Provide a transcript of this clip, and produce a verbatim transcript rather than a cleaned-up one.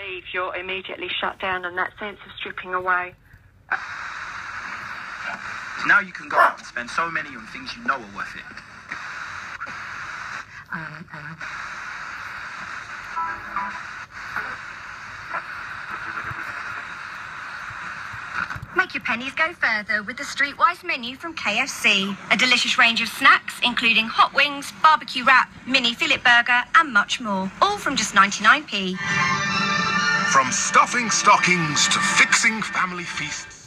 leave, you're immediately shut down, and that sense of stripping away. Now you can go out and spend so many on things you know are worth it. Um, um. Make your pennies go further with the Streetwise menu from K F C. A delicious range of snacks, including hot wings, barbecue wrap, mini fillet burger, and much more. All from just ninety-nine p. From stuffing stockings to fixing family feasts.